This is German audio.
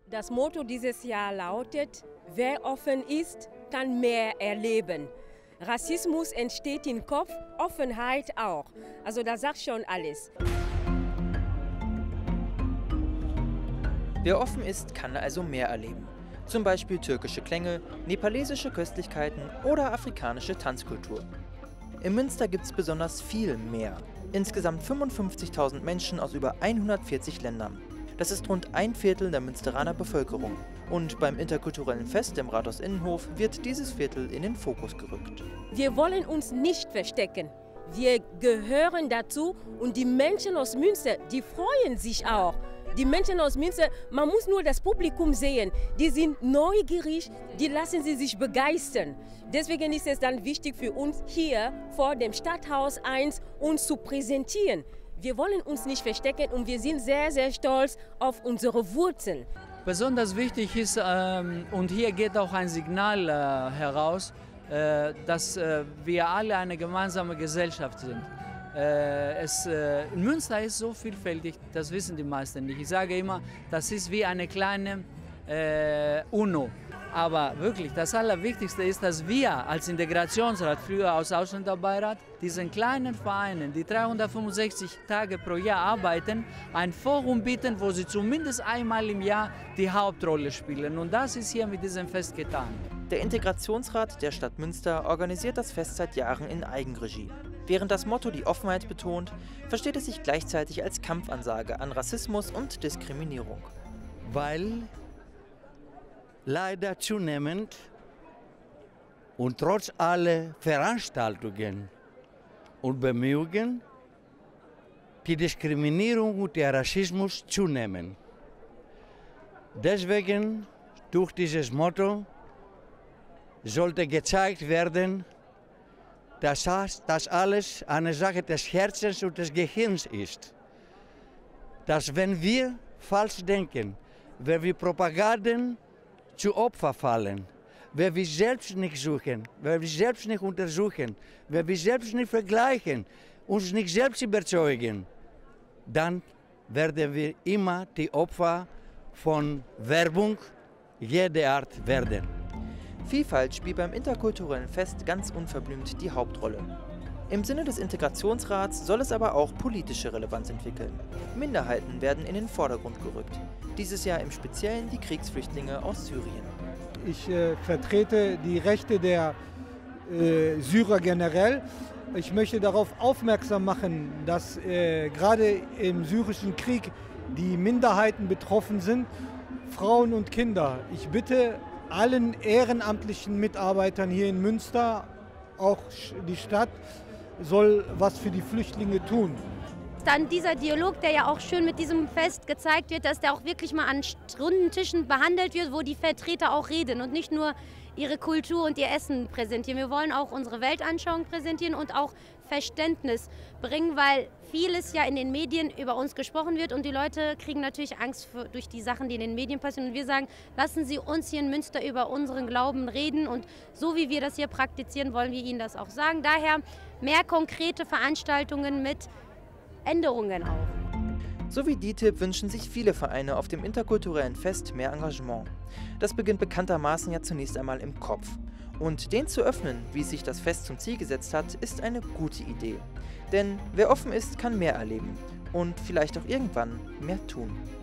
Das Motto dieses Jahr lautet: Wer offen ist, kann mehr erleben. Rassismus entsteht im Kopf, Offenheit auch. Also das sagt schon alles. Wer offen ist, kann also mehr erleben. Zum Beispiel türkische Klänge, nepalesische Köstlichkeiten oder afrikanische Tanzkultur. In Münster gibt es besonders viel mehr. Insgesamt 55.000 Menschen aus über 140 Ländern. Das ist rund ein Viertel der Münsteraner Bevölkerung. Und beim interkulturellen Fest im Rathaus-Innenhof wird dieses Viertel in den Fokus gerückt. Wir wollen uns nicht verstecken. Wir gehören dazu und die Menschen aus Münster, die freuen sich auch. Die Menschen aus Münster, man muss nur das Publikum sehen, die sind neugierig, die lassen sie sich begeistern. Deswegen ist es dann wichtig für uns hier vor dem Stadthaus 1 uns zu präsentieren. Wir wollen uns nicht verstecken und wir sind sehr, sehr stolz auf unsere Wurzeln. Besonders wichtig ist, und hier geht auch ein Signal heraus, dass wir alle eine gemeinsame Gesellschaft sind. Münster ist so vielfältig, das wissen die meisten nicht. Ich sage immer, das ist wie eine kleine UNO. Aber wirklich, das Allerwichtigste ist, dass wir als Integrationsrat, früher als Ausländerbeirat, diesen kleinen Vereinen, die 365 Tage pro Jahr arbeiten, ein Forum bieten, wo sie zumindest einmal im Jahr die Hauptrolle spielen. Und das ist hier mit diesem Fest getan. Der Integrationsrat der Stadt Münster organisiert das Fest seit Jahren in Eigenregie. Während das Motto die Offenheit betont, versteht es sich gleichzeitig als Kampfansage an Rassismus und Diskriminierung. Weil leider zunehmend und trotz aller Veranstaltungen und Bemühungen die Diskriminierung und der Rassismus zunehmen. Deswegen, durch dieses Motto, sollte gezeigt werden, dass das alles eine Sache des Herzens und des Gehirns ist. Dass wenn wir falsch denken, wenn wir Propaganden zu Opfer fallen, wenn wir selbst nicht suchen, wenn wir selbst nicht untersuchen, wenn wir selbst nicht vergleichen, uns nicht selbst überzeugen, dann werden wir immer die Opfer von Werbung jeder Art werden. Vielfalt spielt beim interkulturellen Fest ganz unverblümt die Hauptrolle. Im Sinne des Integrationsrats soll es aber auch politische Relevanz entwickeln. Minderheiten werden in den Vordergrund gerückt. Dieses Jahr im Speziellen die Kriegsflüchtlinge aus Syrien. Ich vertrete die Rechte der Syrer generell. Ich möchte darauf aufmerksam machen, dass gerade im syrischen Krieg die Minderheiten betroffen sind, Frauen und Kinder. Ich bitte allen ehrenamtlichen Mitarbeitern hier in Münster, auch die Stadt, soll was für die Flüchtlinge tun. Dann dieser Dialog, der ja auch schön mit diesem Fest gezeigt wird, dass der auch wirklich mal an runden Tischen behandelt wird, wo die Vertreter auch reden und nicht nur ihre Kultur und ihr Essen präsentieren. Wir wollen auch unsere Weltanschauung präsentieren und auch Verständnis bringen, weil vieles ja in den Medien über uns gesprochen wird und die Leute kriegen natürlich Angst durch die Sachen, die in den Medien passieren. Und wir sagen, lassen Sie uns hier in Münster über unseren Glauben reden und so wie wir das hier praktizieren, wollen wir Ihnen das auch sagen. Daher mehr konkrete Veranstaltungen mit Änderungen auch. So wie DITIB wünschen sich viele Vereine auf dem interkulturellen Fest mehr Engagement. Das beginnt bekanntermaßen ja zunächst einmal im Kopf. Und den zu öffnen, wie sich das Fest zum Ziel gesetzt hat, ist eine gute Idee. Denn wer offen ist, kann mehr erleben und vielleicht auch irgendwann mehr tun.